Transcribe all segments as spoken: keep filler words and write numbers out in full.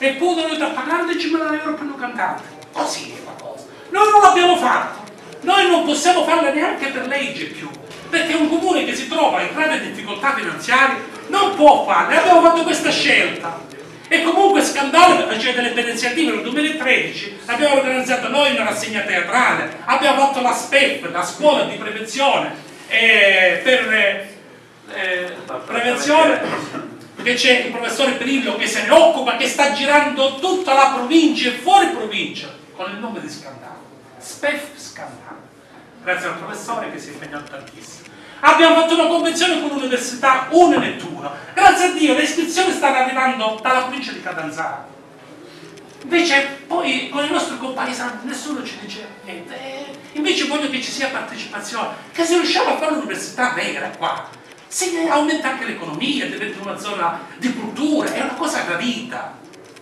e poi dovete pagare diecimila euro per un cantante. Così è la cosa. Noi non l'abbiamo fatto, noi non possiamo farla neanche per legge più, perché un comune che si trova in grave difficoltà finanziarie non può farle. Abbiamo fatto questa scelta e comunque scandalo, cioè delle belle iniziative. Nel duemilatredici abbiamo organizzato noi una rassegna teatrale, abbiamo fatto la S P E F, la scuola di prevenzione eh, per eh, prevenzione, che c'è il professore Perillo che se ne occupa, che sta girando tutta la provincia e fuori provincia con il nome di scandalo, S P E F scandalo, grazie al professore che si è impegnato tantissimo. Abbiamo fatto una convenzione con l'università Une Nettuno, grazie a Dio le iscrizioni stanno arrivando dalla provincia di Catanzaro. Invece poi con i nostri compagni nessuno ci dice niente, invece voglio che ci sia partecipazione, che se riusciamo a fare l'università vera qua, si aumenta anche l'economia, diventa una zona di cultura, è una cosa gradita.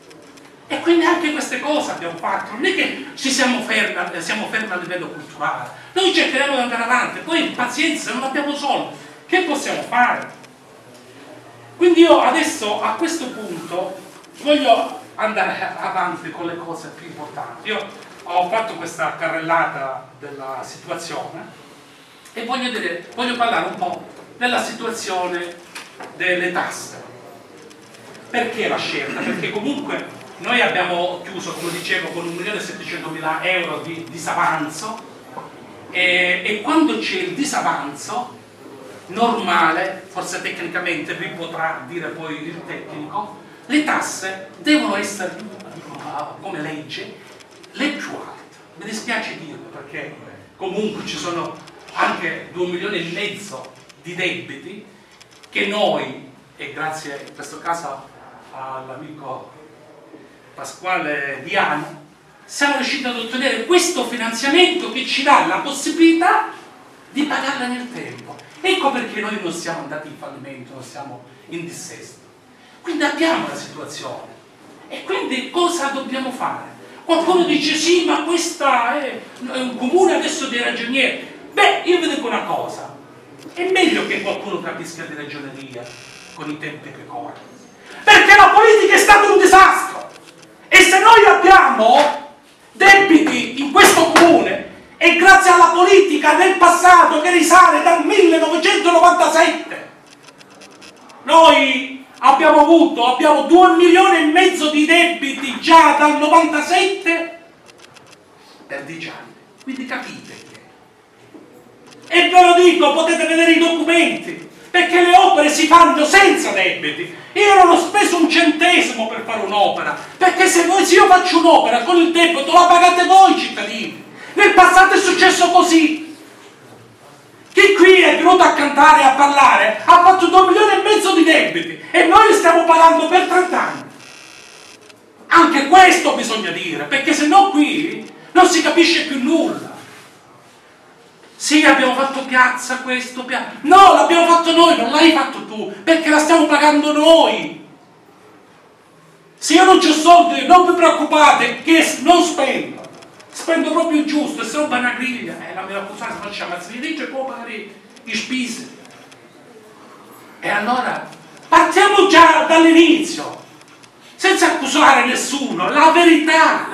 E quindi anche queste cose abbiamo fatto, non è che ci siamo fermi, siamo fermi a livello culturale, noi cercheremo di andare avanti, poi pazienza, se non abbiamo soldi, che possiamo fare? Quindi io adesso a questo punto voglio andare avanti con le cose più importanti. Io ho fatto questa carrellata della situazione e voglio, dire, voglio parlare un po' della situazione delle tasse. Perché la scelta? Perché comunque noi abbiamo chiuso, come dicevo, con un milione e settecentomila euro di disavanzo e, e quando c'è il disavanzo normale, forse tecnicamente vi potrà dire poi il tecnico, le tasse devono essere, come legge, le più alte. Mi dispiace dirlo perché comunque ci sono anche due milioni e mezzo di debiti che noi, e grazie in questo caso all'amico Pasquale Diano, siamo riusciti ad ottenere questo finanziamento che ci dà la possibilità di pagarla nel tempo. Ecco perché noi non siamo andati in fallimento, non siamo in dissesto. Quindi abbiamo la situazione. E quindi cosa dobbiamo fare? Qualcuno dice sì, ma questa è un comune adesso dei ragionieri. Beh, io vi dico una cosa. È meglio che qualcuno capisca di ragioneria con i tempi che corrono. Perché la politica è stato un disastro. E se noi abbiamo debiti in questo comune è grazie alla politica del passato che risale dal millenovecentonovantasette. Noi abbiamo avuto, abbiamo due milioni e mezzo di debiti già dal novantasette per dieci anni. Quindi capite che. E ve lo dico, potete vedere i documenti, perché le opere si fanno senza debiti. Io non ho speso un centesimo per fare un'opera, perché se, voi, se io faccio un'opera con il debito la pagate voi cittadini. Nel passato è successo così. Chi qui è venuto a cantare e a parlare ha fatto due milioni e mezzo di debiti e noi li stiamo pagando per trenta anni. Anche questo bisogna dire, perché se no qui non si capisce più nulla. Sì, abbiamo fatto piazza questo, piazza. No, l'abbiamo fatto noi, non l'hai fatto tu, perché la stiamo pagando noi. Se io non c'ho soldi, non vi preoccupate, che non spendo. Spendo proprio il giusto, e se non va una griglia, eh, la mia accusata non c'è, ma se mi dice può pagare i spese. E allora partiamo già dall'inizio, senza accusare nessuno, la verità.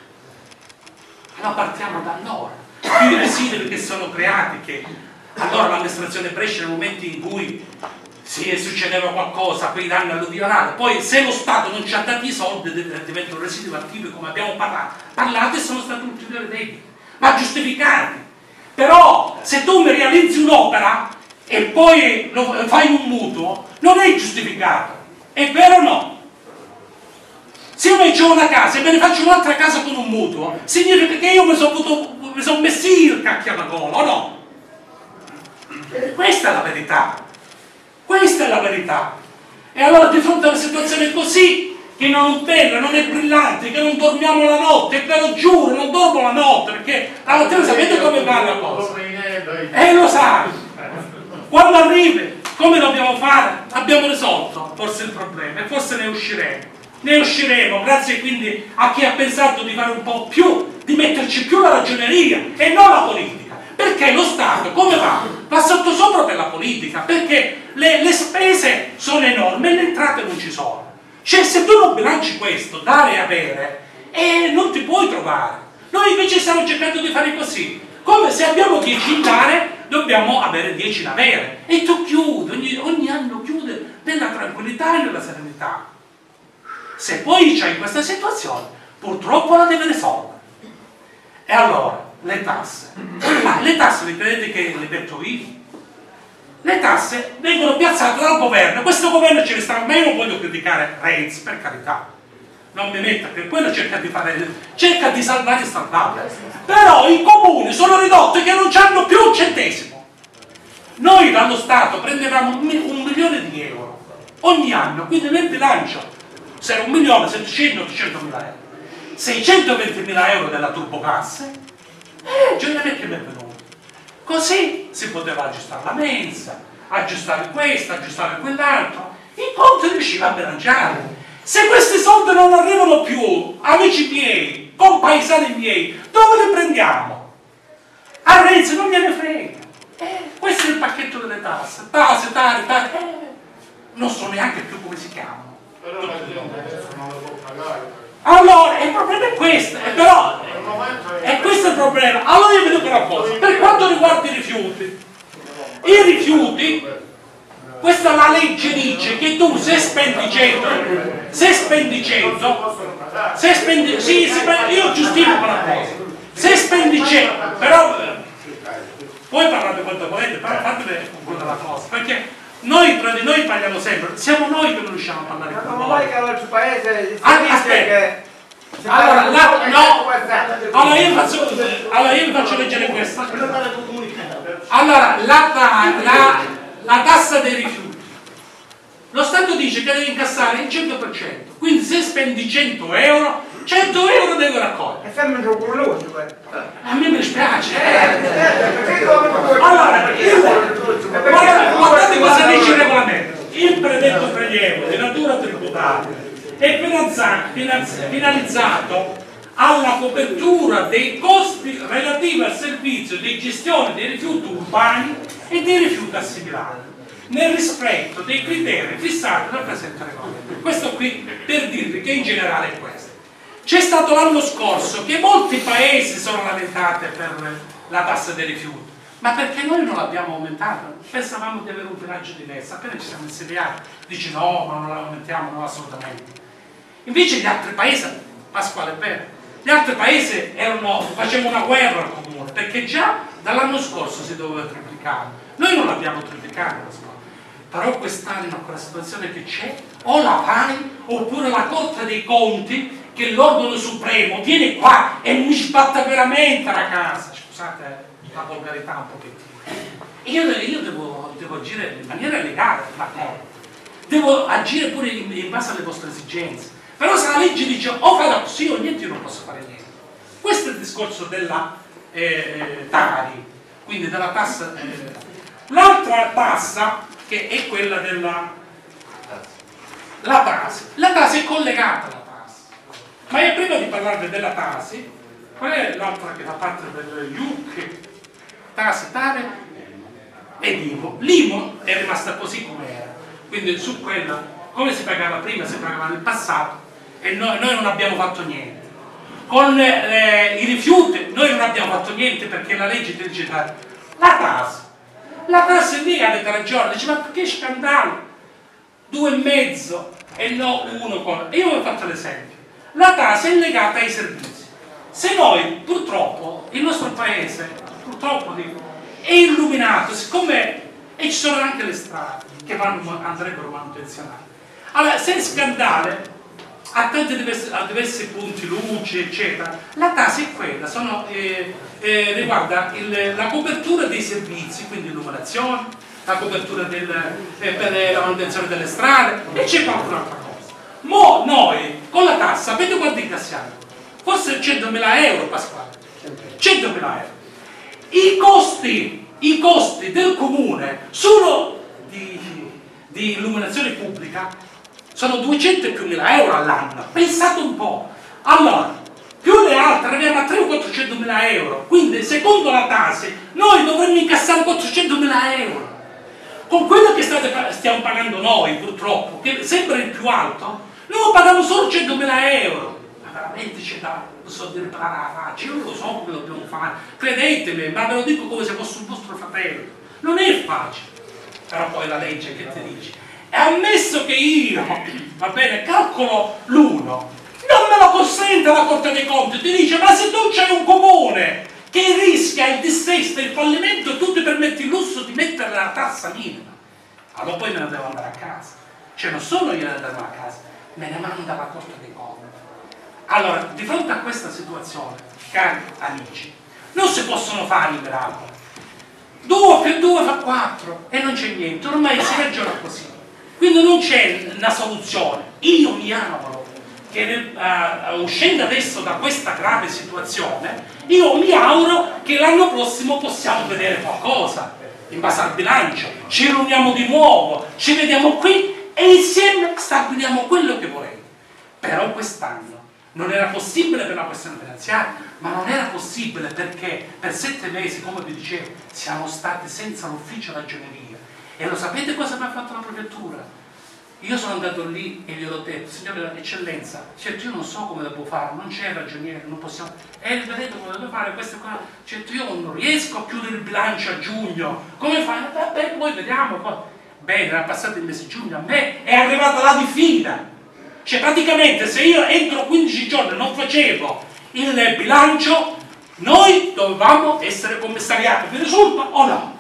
Allora partiamo da allora. I residui che sono creati, che allora l'amministrazione Brescia nel momento in cui si succedeva qualcosa, quei danni alluvionali, poi se lo Stato non ci ha dato i soldi diventa un residuo attivo, come abbiamo parlato, parlato e sono stati ulteriori debiti, ma giustificati. Però se tu mi realizzi un'opera e poi lo, fai un mutuo, non è giustificato, è vero o no? Se io mi ho una casa e me ne faccio un'altra casa con un mutuo, significa che io mi sono mi sono messo il cacchio alla gola, o no? Questa è la verità. Questa è la verità. E allora di fronte a una situazione così, che non è bella, non è brillante, che non dormiamo la notte, e ve lo giuro, non dormo la notte, perché la mattina sapete come va la cosa? E lo sai. Quando arrivi, come dobbiamo fare? Abbiamo risolto forse il problema e forse ne usciremo. Ne usciremo grazie quindi a chi ha pensato di fare un po' più, di metterci più la ragioneria e non la politica. Perché lo Stato, come va? Va sottosopra per la politica, perché le, le spese sono enormi e le entrate non ci sono. Cioè, se tu non bilanci questo, dare e avere, eh, non ti puoi trovare. Noi invece stiamo cercando di fare così. Come se abbiamo dieci in dare, dobbiamo avere dieci in avere. E tu chiudi, ogni, ogni anno chiude nella tranquillità e nella serenità. Se poi c'hai questa situazione, purtroppo la devi risolvere. E allora, le tasse. Ma le tasse, vi credete che le metto io? Le tasse vengono piazzate dal governo. Questo governo ce ne sta, ma io non voglio criticare Renzi, per carità. Non mi metta, che quello cerca di fare, cerca di salvare il salvabile. Però i comuni sono ridotti che non hanno più un centesimo. Noi dallo Stato prendevamo un milione di euro ogni anno, quindi nel bilancio se era un milione settecento ottocentomila euro, seicentoventimila euro della turbogasse, eh, ce ne avete benvenuti. Così si poteva aggiustare la mensa, aggiustare questo, aggiustare quell'altro, i conti riusciva a bilanciare. Se questi soldi non arrivano più, amici miei, compaesani miei, dove li prendiamo? A Renzi non gliene frega. Eh, questo è il pacchetto delle tasse, tasse, tasse, tasse, eh, non so neanche più come si chiamano. Però la gente adesso non lo può pagare. Allora, il problema è questo, eh, però, è questo il problema. Allora io vi dico una cosa, per quanto riguarda i rifiuti, i rifiuti, questa la legge dice che tu se spendi cento, se spendi cento, se spendi, sì, se spendi, io giustifico una cosa, se spendi cento, però, poi parlate quanto volete, però fatemi concludere la cosa, perché noi tra di noi parliamo sempre, siamo noi che non riusciamo a parlare con Ma noi. vuoi che l'altro paese Ah, aspetta. Allora, la, no, allora io faccio, allora io vi faccio leggere questo. Allora, la, la, la tassa dei rifiuti. Lo Stato dice che deve incassare il cento per cento, quindi se spendi cento euro, cento euro devi raccogliere. E sembra un curloso, A me mi dispiace. Allora, Guardate, guardate cosa dice il regolamento. Il predetto prelievo di natura tributaria è finalizzato alla copertura dei costi relativi al servizio di gestione dei rifiuti urbani e dei rifiuti assimilati, nel rispetto dei criteri fissati dal presente regolamento. Questo qui per dirvi che in generale è questo. C'è stato l'anno scorso che molti paesi sono lamentati per la tassa dei rifiuti, ma perché noi non l'abbiamo aumentata? Pensavamo di avere un bilancio diverso, appena ci siamo insediati, dici no, ma non la aumentiamo, no, assolutamente. Invece gli altri paesi, Pasquale è vero, gli altri paesi erano, facevano una guerra al comune, perché già dall'anno scorso si doveva triplicare. Noi non l'abbiamo triplicato la scuola, però quest'anno con la situazione che c'è, o la fai, oppure la Corte dei Conti, che l'organo supremo, viene qua e mi sbatta veramente la casa. Scusate la volgarità un pochettino. Io, io devo, devo agire in maniera legale, d'accordo. Devo agire pure in, in base alle vostre esigenze. Però se la legge dice o fai così o niente, io non posso fare niente. Questo è il discorso della eh, Tari, quindi della tassa. Eh. L'altra tassa, che è quella della la tasi. La tasi è collegata alla tassa. Ma io prima di parlarvi della tasi, qual è l'altra che fa parte del I U C, tasi, tare ed I M U? L'I M U è rimasta così come era, quindi su quella, come si pagava prima, si pagava nel passato e noi, noi non abbiamo fatto niente. Con eh, i rifiuti noi non abbiamo fatto niente perché la legge ti dice la tasi. La tasi lì avete ragione, dice ma che scandalo? Due e mezzo e no uno con. Io vi ho fatto l'esempio. La tassa è legata ai servizi. Se noi purtroppo il nostro paese purtroppo dico, è illuminato, siccome e ci sono anche le strade che vanno, andrebbero manutenzionate. Allora, se scandale a tanti diversi, a diversi punti luce eccetera, la tassa è quella, sono, eh, eh, riguarda il, la copertura dei servizi, quindi illuminazione, la copertura del, eh, per la manutenzione delle strade e c'è qualche altra cosa. Mo noi con la tassa, sapete quanto incassiamo? Forse centomila euro, Pasquale. centomila euro. I costi, i costi del comune solo di, di illuminazione pubblica sono duecento e più mila euro all'anno. Pensate un po'. Allora, più le altre arriviamo a trecento o quattrocentomila euro. Quindi, secondo la tassa, noi dovremmo incassare quattrocentomila euro. Con quello che state, stiamo pagando noi, purtroppo, che sembra il più alto, Noi paghiamo solo centomila euro. Ma veramente c'è da so dire per la faccia, io non lo so come dobbiamo fare, credetemi, ma ve lo dico come se fosse un vostro fratello. Non è facile. Però poi la legge che ti dice? È ammesso che io, va bene, calcolo l'uno, non me lo consente la Corte dei Conti, ti dice ma se tu c'hai un comune che rischia il dissesto e il fallimento, tu ti permetti il lusso di mettere la tassa minima. Allora poi me ne devo andare a casa. Cioè non solo io ne devo andare a casa, me ne manda la Corte dei Conti. Allora, di fronte a questa situazione, cari amici, non si possono fare i miracoli. due più due fa quattro e non c'è niente, ormai si ragiona così. Quindi non c'è una soluzione. Io mi auguro che uh, uscendo adesso da questa grave situazione, io mi auguro che l'anno prossimo possiamo vedere qualcosa in base al bilancio, ci riuniamo di nuovo, ci vediamo qui e insieme stabiliamo quello che vorrei. Però quest'anno non era possibile per la questione finanziaria, ma non era possibile perché per sette mesi, come vi dicevo, siamo stati senza l'ufficio ragioneria. E lo sapete cosa mi ha fatto la prefettura? Io sono andato lì e gli ho detto, signore eccellenza, certo io non so come devo fare, non c'è ragioniere, non possiamo... E vedete come devo fare questo qua? Certo io non riesco a chiudere il bilancio a giugno, come fai? Beh, poi vediamo. Poi. Bene, era passato il mese di giugno, a me è arrivata la diffida. Cioè praticamente se io entro quindici giorni non facevo il bilancio, noi dovevamo essere commissariati, vi risulta o no?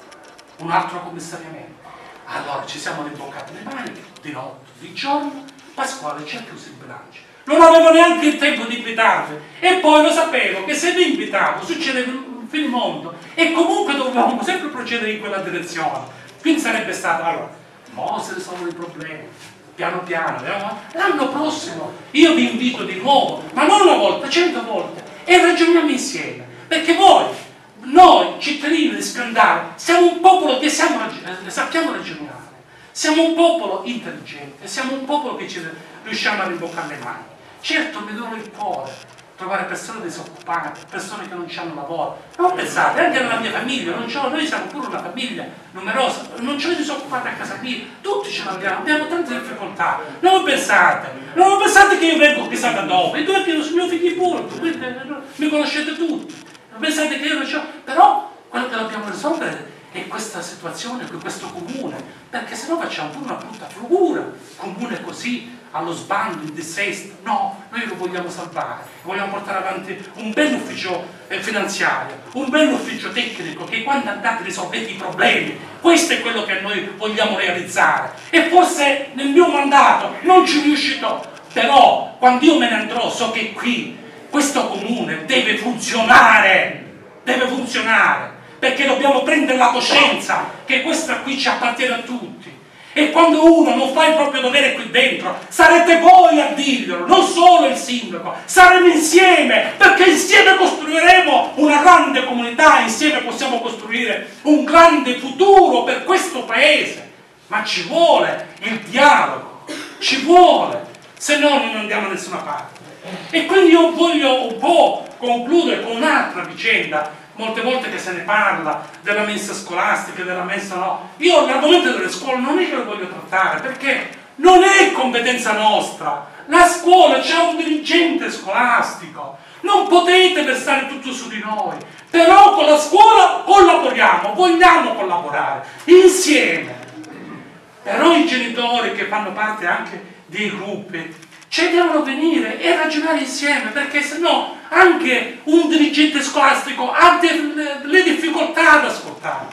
Un altro commissariamento. Allora ci siamo rimboccati le maniche, di notte, di giorno, Pasquale ci ha chiuso il bilancio. Non avevo neanche il tempo di invitarvi e poi lo sapevo che se vi invitavo succedeva un finimondo e comunque dovevamo sempre procedere in quella direzione. Quindi sarebbe stato, allora, mo se ne sono i problemi. Piano piano, l'anno prossimo io vi invito di nuovo, ma non una volta, cento volte, e ragioniamo insieme, perché voi, noi cittadini di Scandale, siamo un popolo che siamo, sappiamo ragionare, siamo un popolo intelligente, siamo un popolo che ci riusciamo a rimboccare le mani. Certo mi duole il cuore trovare persone disoccupate, persone che non hanno lavoro. Non pensate, anche nella mia famiglia, non c'ho, noi siamo pure una famiglia numerosa, non c'ho disoccupati a casa mia, tutti ce l'abbiamo, abbiamo tante difficoltà. Non pensate, non pensate che io vengo chissà da dove, i due sono miei figli pure, quindi mi conoscete tutti. Non pensate che io non c'ho, però quello che dobbiamo risolvere è questa situazione, questo comune, perché sennò facciamo pure una brutta figura, comune così, allo sbando, in dissesto. No, noi lo vogliamo salvare, vogliamo portare avanti un bel ufficio eh, finanziario, un bel ufficio tecnico che quando andate risolvete i problemi, questo è quello che noi vogliamo realizzare. E forse nel mio mandato non ci riuscirò, però quando io me ne andrò so che qui questo comune deve funzionare, deve funzionare, perché dobbiamo prendere la coscienza che questa qui ci appartiene a tutti. E quando uno non fa il proprio dovere qui dentro, sarete voi a dirglielo, non solo il sindaco, saremo insieme, perché insieme costruiremo una grande comunità, insieme possiamo costruire un grande futuro per questo paese. Ma ci vuole il dialogo, ci vuole, se no non andiamo da nessuna parte. E quindi io voglio un po' concludere con un'altra vicenda. Molte volte che se ne parla della mensa scolastica, della mensa no. Io l'argomento delle scuole non è che lo voglio trattare, perché non è competenza nostra. La scuola c'è un dirigente scolastico. Non potete versare tutto su di noi. Però con la scuola collaboriamo, vogliamo collaborare insieme. Però i genitori che fanno parte anche dei gruppi ci devono venire e ragionare insieme, perché sennò anche un dirigente scolastico ha delle difficoltà ad ascoltare.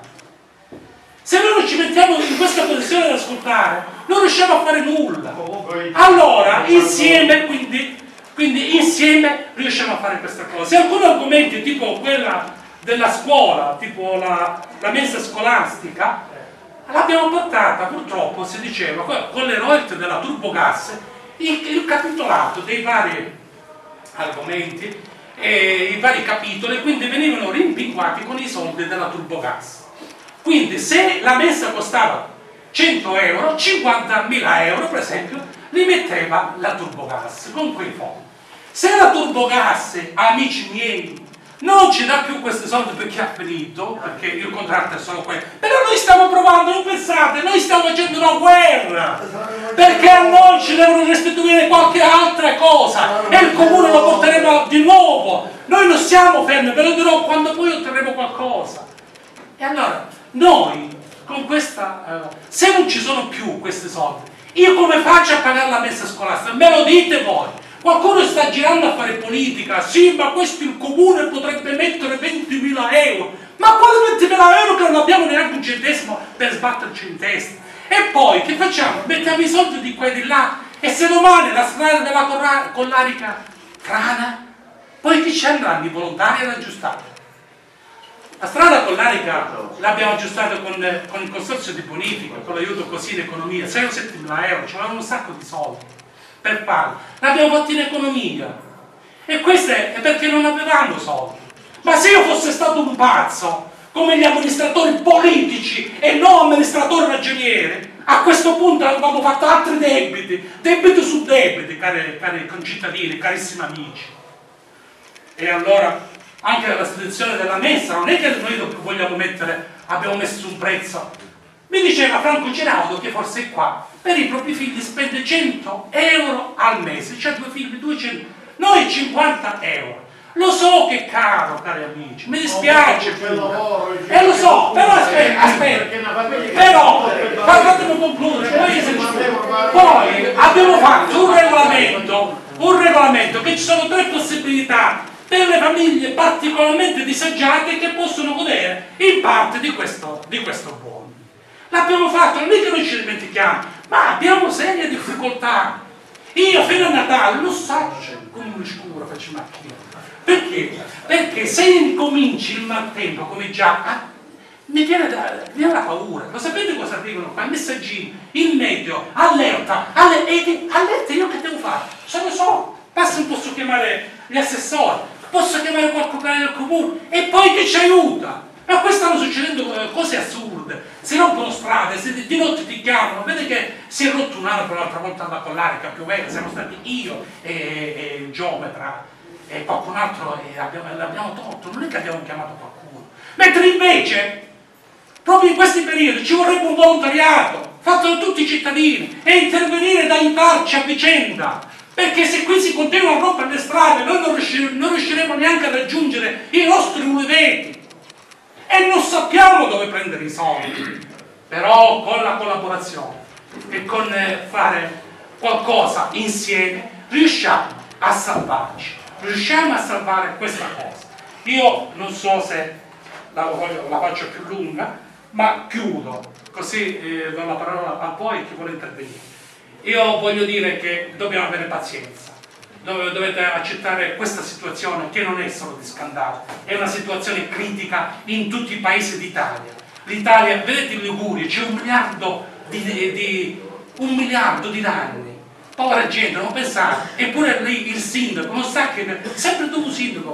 Se noi non ci mettiamo in questa posizione ad ascoltare, non riusciamo a fare nulla. Allora, insieme, quindi, quindi insieme riusciamo a fare questa cosa. Se alcuni argomenti, tipo quella della scuola, tipo la, la mensa scolastica, l'abbiamo portata, purtroppo, si diceva, con le royalty della Turbogas, il, il capitolato dei vari argomenti e i vari capitoli, quindi venivano rimpinguati con i soldi della Turbogas. Quindi se la mensa costava cento euro, cinquantamila euro per esempio li metteva la Turbogas con quei fondi. Se la Turbogas, amici miei, non ci dà più questi soldi perché ha finito, perché il contratto è solo quello. Però noi stiamo provando, non pensate, noi stiamo facendo una guerra, perché a noi ci devono restituire qualche altra cosa e il comune lo porteremo di nuovo. Noi non siamo fermi, ve lo dirò quando poi otterremo qualcosa. E allora, noi, con questa, eh, se non ci sono più questi soldi, io come faccio a pagare la messa scolastica? Me lo dite voi. Qualcuno sta girando a fare politica, sì, ma questo il comune potrebbe mettere ventimila euro. Ma quale ventimila euro che non abbiamo neanche un centesimo per sbatterci in testa? E poi che facciamo? Mettiamo i soldi di qua e di là, e se domani la strada della Collarica frana, poi chi ci andranno? I volontari ad aggiustare. La strada Collarica l'abbiamo aggiustata con, con il consorzio di bonifica, con l'aiuto così in economia, sei o settemila euro, ci avevano un sacco di soldi per farlo. L'abbiamo fatto in economia. E questo è perché non avevamo soldi. Ma se io fossi stato un pazzo, come gli amministratori politici e non amministratori ragionieri, a questo punto avevamo fatto altri debiti, debiti su debiti, cari, cari concittadini, carissimi amici. E allora, anche la restituzione della messa, non è che noi vogliamo mettere, abbiamo messo un prezzo. Mi diceva Franco Giraudo, che forse è qua, per i propri figli spende cento euro al mese, c'ha due figli, duecento, noi cinquanta euro. Lo so che è caro, cari amici, mi dispiace, e eh, lo so, però aspetta, aspetta, però fatemi concludere, poi, poi abbiamo fatto un regolamento, un regolamento che ci sono tre possibilità per le famiglie particolarmente disagiate che possono godere in parte di questo, di questo buono. L'abbiamo fatto, non è che noi ci dimentichiamo, ma abbiamo serie difficoltà. Io fino a Natale lo so come un scuro faccio macchina. Perché? Perché se incominci il maltempo come già, ah, mi viene, da, mi viene la paura. Lo sapete cosa arrivano qua? I messaggini, il medio, allerta, alle, e, allerta, io che devo fare? Se lo so, passo, posso chiamare gli assessori, posso chiamare qualcuno del comune e poi che ci aiuta. Ma qui stanno succedendo cose assurde, si rompono strade, si, di notte ti chiamano, vede che si è rotto un albero l'altra volta alla Collarica, pioveva, siamo stati io e, e il geometra e qualcun altro e l'abbiamo tolto, non è che abbiamo chiamato qualcuno. Mentre invece, proprio in questi periodi ci vorrebbe un volontariato, fatto da tutti i cittadini, e intervenire ed aiutarci a vicenda. Perché se qui si continua a rompere le strade, noi non riusciremo, non riusciremo neanche a raggiungere i nostri uliveti. E non sappiamo dove prendere i soldi, però con la collaborazione e con fare qualcosa insieme riusciamo a salvarci, riusciamo a salvare questa cosa. Io non so se la, voglio, la faccio più lunga, ma chiudo, così eh, do la parola a voi chi vuole intervenire. Io voglio dire che dobbiamo avere pazienza. Dovete accettare questa situazione che non è solo di scandalo, è una situazione critica in tutti i paesi d'Italia. L'Italia, vedete in Liguria, c'è un miliardo di, di, un miliardo di danni. Povera gente, non pensate. Eppure lì il sindaco non sa che sempre tu sindaco.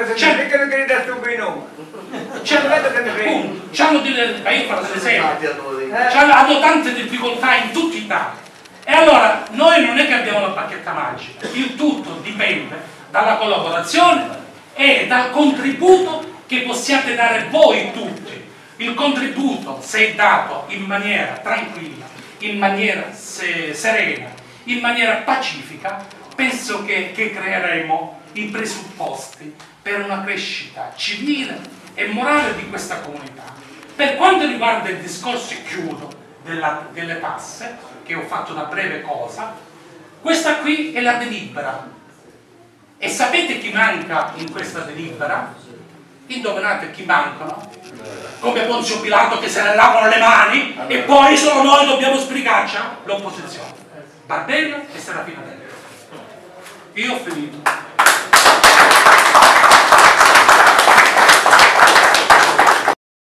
Hanno tante difficoltà in tutta Italia. E allora noi non è che abbiamo la bacchetta magica, il tutto dipende dalla collaborazione e dal contributo che possiate dare voi tutti. Il contributo, se è dato in maniera tranquilla, in maniera se serena, in maniera pacifica, penso che, che creeremo i presupposti per una crescita civile e morale di questa comunità. Per quanto riguarda il discorso, e chiudo, della, delle tasse, che ho fatto una breve cosa, questa qui è la delibera. E sapete chi manca in questa delibera? Indovinate chi mancano? Come Ponzio Pilato che se ne lavano le mani e poi solo noi dobbiamo sbrigarci? L'opposizione. Barbella e Serafina Delli. Io ho finito.